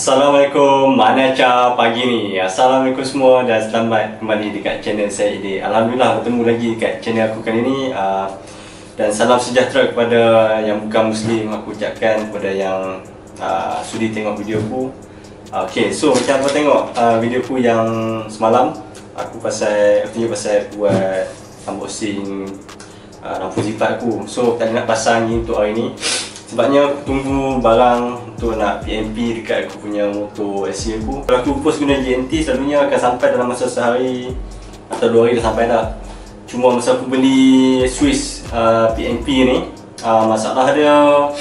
Assalamualaikum, mana cara pagi ni? Assalamualaikum semua dan selamat kembali dekat channel saya ini. Alhamdulillah bertemu lagi dekat channel aku kali ni. Dan salam sejahtera kepada yang bukan Muslim. Aku ucapkan kepada yang sudi tengok video aku. Okay, so macam apa tengok video aku yang semalam. Aku tunjuk pasal buat unboxing lampu zipat aku. So tak nak pasang ni untuk hari ni. Sebabnya aku tunggu barang untuk nak PMP dekat aku punya motor SC aku. Kalau aku post guna JNT, selalunya akan sampai dalam masa sehari atau 2 hari dah sampai dah. Cuma masa aku beli Swiss PMP ni, masalah dia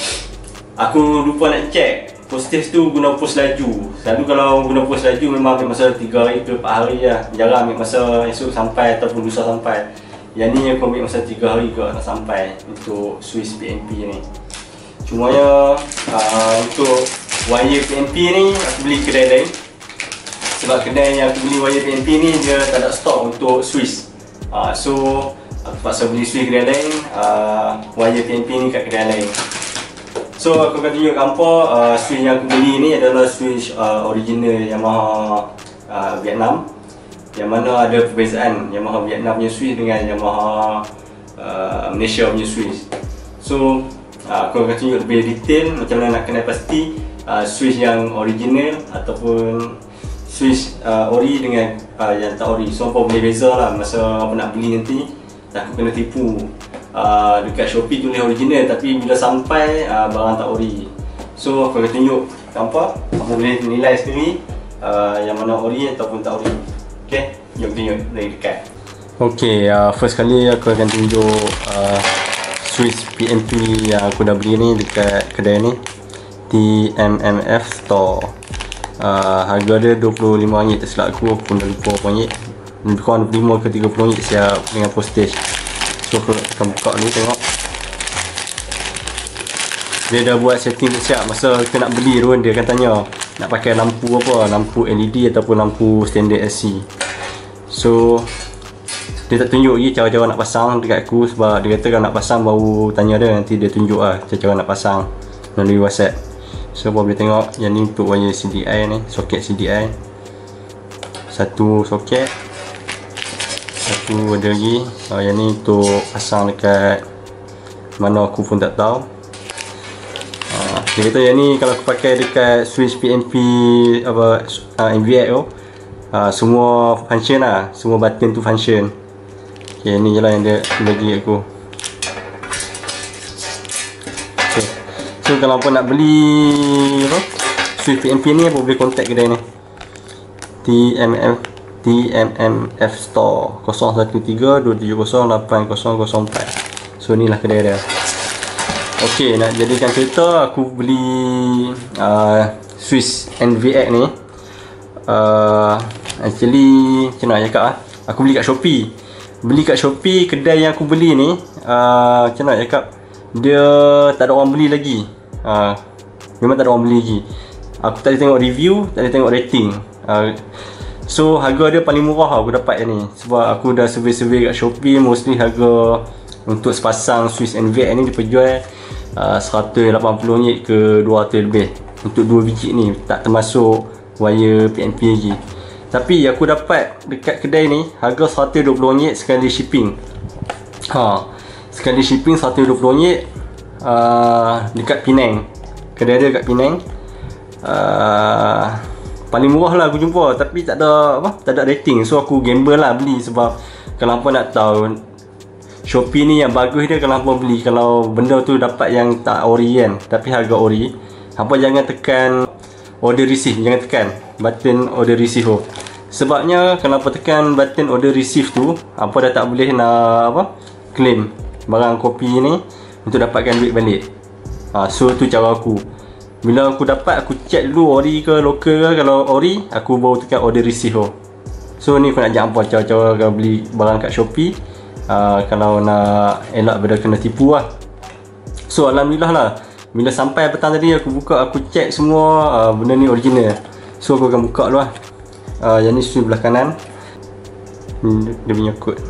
aku lupa nak check postage tu guna post laju. Selalu kalau guna post laju memang ambil masa 3 hari ke 4 hari lah. Jarang ambil masa esok sampai ataupun lusa sampai. Yang ni aku ambil masa 3 hari ke nak sampai untuk Swiss PMP ni. Cumanya untuk wire PMP ni aku beli kedai lain. Sebab kedai yang aku beli wire PMP ni dia tak ada stok untuk Swiss. So aku terpaksa beli Swiss kedai lain, wire PMP ni kat kedai lain. So aku akan tunjuk hampa Swiss yang aku beli ni adalah Swiss original Yamaha Vietnam. Yang mana ada perbezaan Yamaha Vietnam punya Swiss dengan Yamaha Malaysia punya Swiss. So aku akan tunjuk lebih detail macam mana nak kenal pasti Swiss yang original ataupun Swiss ori dengan yang tak ori. So apa boleh beza lah masa apa nak beli nanti. Takut kena tipu. Dekat Shopee tulis original tapi bila sampai barang tak ori. So aku akan tunjuk apa boleh nilai sendiri yang mana ori ataupun tak ori. Okay, jom tunjuk dari dekat. Okay, first kali aku akan tunjuk Swiss PMP yang aku dah beli ni dekat kedai ni, TMMF Store. Harga dia RM25 tersilap aku pun dah lupa berapa ringgit. Lebih kurang RM25 ke RM30 siap dengan postage. So aku akan buka ni tengok. Dia dah buat setting siap. Masa kita nak beli tu dia akan tanya nak pakai lampu apa, lampu LED ataupun lampu standard SC. So dia tak tunjuk lagi cara-cara nak pasang dekat aku sebab dia kata kalau nak pasang baru tanya dia, nanti dia tunjuk lah cara-cara nak pasang melalui WhatsApp. So boleh tengok yang ni untuk wire CDI ni, soket CDI. Satu soket. Satu ada lagi. Yang ni untuk pasang dekat mana aku pun tak tahu. Dia kata yang ni kalau aku pakai dekat Swiss PMP apa MVX tu semua function lah, semua button tu function. Okay, ni je lah yang dia bagi aku. Okay. So kalau apa nak beli Swiss PMP ni apa boleh contact kedai ni, TMMF Store 013-270-8004. So ni lah kedai dia. Okay, nak jadikan cerita aku beli Swiss NVX ni actually macam mana nak cakap aku beli kat Shopee. Beli kat Shopee, kedai yang aku beli ni macam mana nak cakap, dia tak ada orang beli lagi. Memang tak ada orang beli lagi. Aku tak ada tengok review, tak ada tengok rating. So harga dia paling murah aku dapat yang ni. Sebab aku dah survey-survey kat Shopee, mostly harga untuk sepasang Swiss NVX ni diperjual RM180 ke RM200 lebih. Untuk 2 biji ni, tak termasuk wire PMP lagi. Tapi aku dapat dekat kedai ni harga RM120 sekali shipping. Sekali shipping RM120 dekat Penang. Kedai dia kat Penang. Paling murah lah aku jumpa, tapi tak ada tak ada rating. So aku gamble lah beli sebab kalau hampa nak tahu Shopee ni yang bagus dia kalau hampa beli, kalau benda tu dapat yang tak ori kan, tapi harga ori, hampa jangan tekan order receive, jangan tekan button order receive tu. Sebabnya kalau hampa tekan button order receive tu, hampa dah tak boleh nak claim barang kopi ni untuk dapatkan duit balik. So tu cara aku. Bila aku dapat, aku check dulu ori ke lokal ke. Kalau ori, aku baru tekan order receive tu. So ni aku nak ajak hampa cara-cara kalau beli barang kat Shopee. Kalau nak elak daripada kena tipu lah. So alhamdulillah lah, bila sampai petang tadi aku buka, aku check semua benda ni original. So aku akan buka dulu lah. Yang ni sebelah kanan, dia punya kod.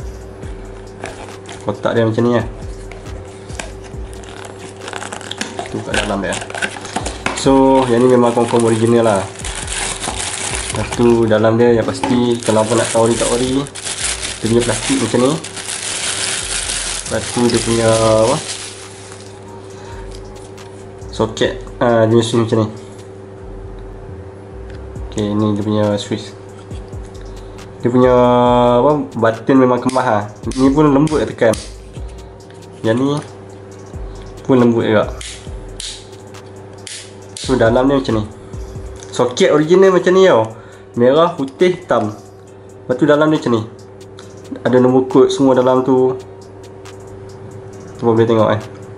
Kotak dia macam ni lah. tu kat dalam dia. So yang ni memang confirm original lah. Lepas tu dalam dia yang pasti kalau apa nak tahu ori tak ori, dia punya plastik macam ni. Lepas tu dia punya apa, soket dia switch macam ni. Ok, ni dia punya switch. Dia punya apa, button memang kemas lah. Ni pun lembut tekan. Yang ni pun lembut juga. So dalam ni macam ni. Soket original macam ni tau. Merah, putih, hitam. Lepas tu dalam ni macam ni. Ada nombor kod semua dalam tu. Cuba boleh tengok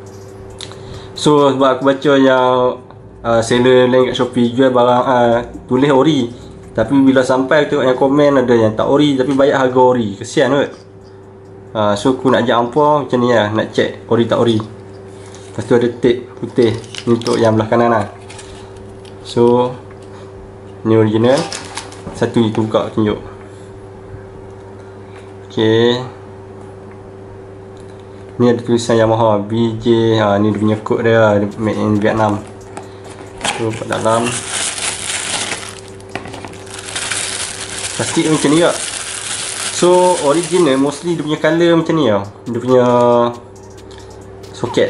So sebab aku baca yang seller lain kat Shopee jual barang tulis ori, tapi bila sampai aku tengok yang komen ada yang tak ori tapi bayar harga ori. Kesian kot. So aku nak ajak hampa macam ni lah, nak check ori tak ori. Lepas tu ada tape putih ni untuk yang belah kanan lah. So ni original. Satu ni tu buka tunjuk. Ok, ni ada tulisan Yamaha BJ. Ni dia punya kod dia, made in Vietnam. So kat dalam plastik macam ni tak. So original mostly dia punya colour macam ni tau. Dia punya soket.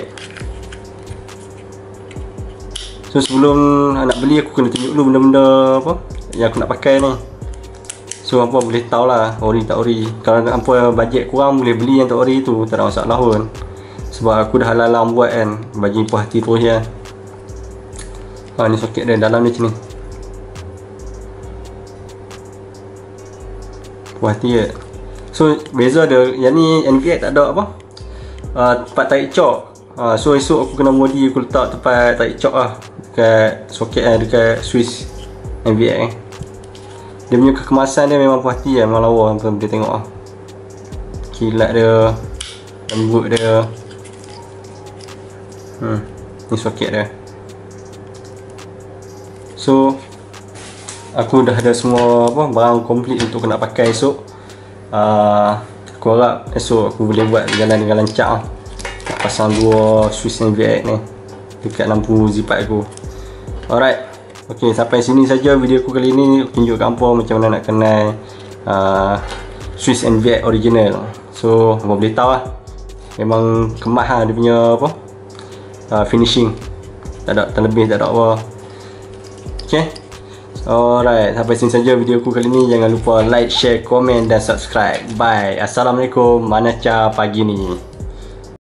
So sebelum nak beli aku kena tunjuk dulu benda-benda apa yang aku nak pakai ni. So hampa boleh tahu lah ori tak ori. Kalau hampa bajet kurang boleh beli yang tak ori tu, tak ada masalah pun. Sebab aku dah halalang buat kan, bagi puas hati terus ya. Ni soket dia dalam ni macam ni. Puas hati je. So beza dia, yang ni NVX tak ada apa tempat tarik cok. So esok aku kena modi, aku letak tempat tarik cok lah dekat soket dekat switch NVX Dia punya kekemasan dia memang puas hati lah, memang lawa. Hampa boleh tengok lah kilat dia, lembut dia. Ni soket dia. So aku dah ada semua apa barang komplit untuk nak pakai esok. Aku harap esok aku boleh buat jalan dengan lancar lah. Nak pasang dua switch NVX ni dekat lampu zipat aku. Alright, ok, sampai sini saja video aku kali ni. Tunjuk kat hampa macam mana nak kenal switch NVX original. So hampa boleh tahu lah, memang kemas lah dia punya apa finishing. Tak ada terlebih, tak ada apa. Ok, alright, sampai sini saja video aku kali ni. Jangan lupa like, share, komen dan subscribe. Bye. Assalamualaikum. Manacha pagi ni.